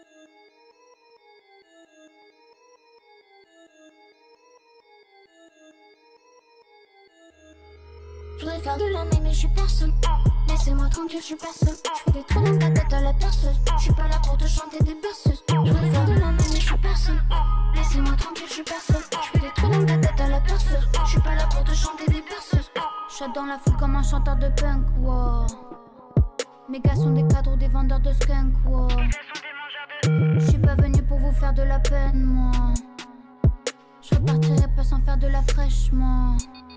Je voudrais faire de la mais je suis personne. Laissez-moi tranquille, je suis personne. Je fais des trous dans ta tête à la perceuse. Je suis pas là pour te chanter des berceuses. Je voudrais faire de la mais je suis personne. Laissez-moi tranquille, je suis personne. Je fais des trous dans ta tête à la perceuse. Je suis pas là pour te chanter des berceuses. Je saute dans la foule comme un chanteur de punk, wow. Mes gars sont des cadres ou des vendeurs de skunk, wow. Je suis pas venu pour vous faire de la peine, moi. Je repartirai pas sans faire de la fraîche, moi.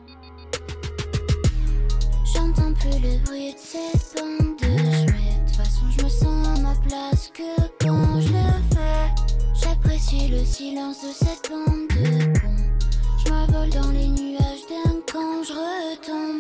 J'entends plus le bruit de cette bande de jouets. De toute façon je me sens à ma place que quand je le fais. J'apprécie le silence de cette bande de cons. Je m'envole dans les nuages d'un quand je retombe.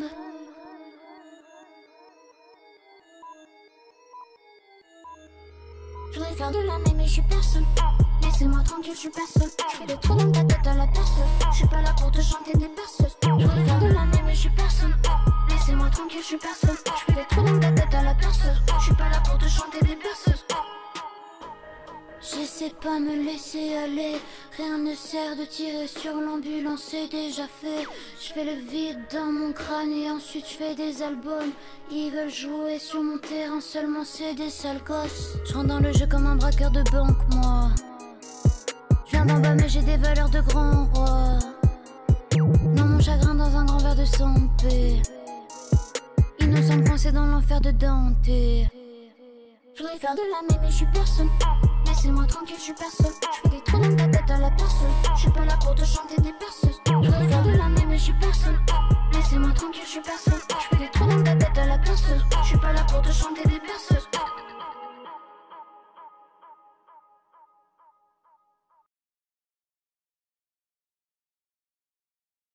Je voudrais faire de la mais je suis personne. Laissez-moi tranquille, je suis personne. Je fais des trous dans ta tête à la perceuse. Je suis pas là pour te chanter des berceuses. Je voudrais faire de la mais je suis personne. Laissez-moi tranquille, je suis personne. Je fais des trous dans ta tête à la perceuse. Je suis pas là pour te chanter des berceuses. J'essaie de pas me laisser aller. Rien ne sert de tirer sur l'ambulance, c'est déjà fait. Je fais le vide dans mon crâne et ensuite je fais des albums. Ils veulent jouer sur mon terrain, seulement c'est des sales gosses. Je rentre dans le jeu comme un braqueur de banque, moi. Je viens d'en bas mais j'ai des valeurs de grand roi. Non, mon chagrin dans un grand verre de santé. Innocent coincé dans l'enfer de Dante. Je voudrais faire de la mais je suis personne. Laissez-moi tranquille, je suis personne. Je fais des trous dans ta tête à la perceuse. Je suis pas là pour te chanter des berceuses. Je voudrais faire de la mais je suis personne. Laissez-moi tranquille, je suis personne. Je fais des trous dans ta tête à la perceuse. Je suis pas là pour te chanter des